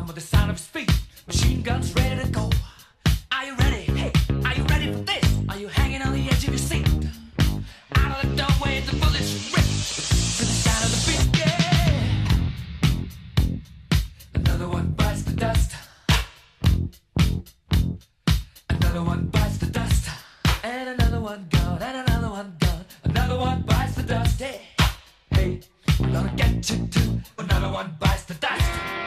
sound with the sound of speed. Machine guns ready to go. Are you ready? Hey, are you ready for this? Are you hanging on the edge of your seat? Out of the doorway, the bullets rip to the sound of the beat. Yeah. Another one bites the dust. Another one bites the dust. And another one gone. And another one gone. Another one bites the dust. Hey, hey, I'm gonna get you too. Another one bites the dust.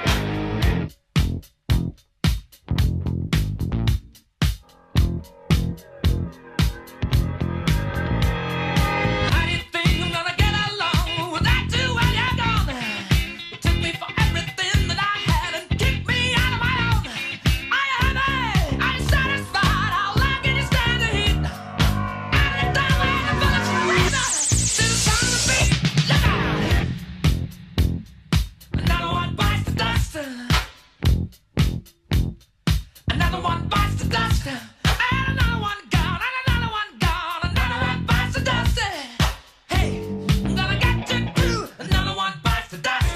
Another one bites the dust, and another one gone, and another one gone, another one bites the dust. Hey, I'm gonna get you too. Another one bites the dust.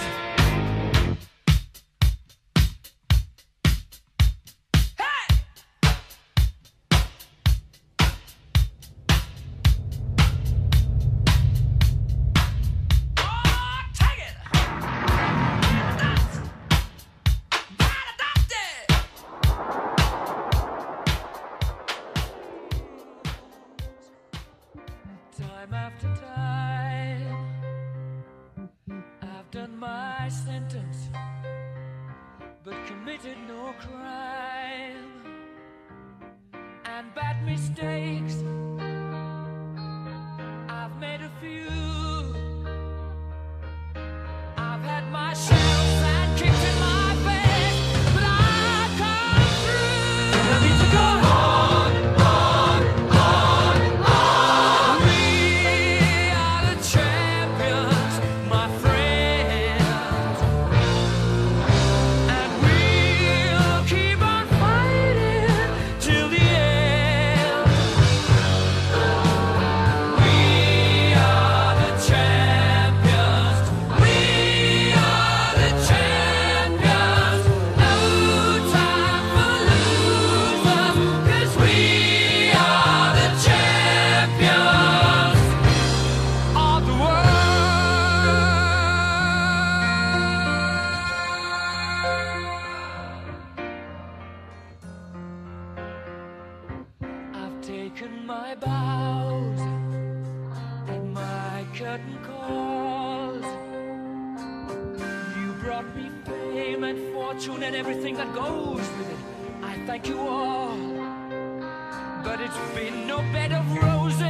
Hey! Oh, take it! Dust! Bite the dust! Time after time, I've done my sentence, but committed no crime. And bad mistakes, I've made a few. I've had my share of sand kicked in my face, but I've come through. I need to go on, on, on, on. We are the champions, my friends, and we'll keep on fighting till the end. We are the champions. We are the champions. No time for losers, 'cause we are the champions of the world. I've taken my bows and my curtain calls. You brought me fame and fortune and everything that goes with it. I thank you all, but it's been no bed of roses.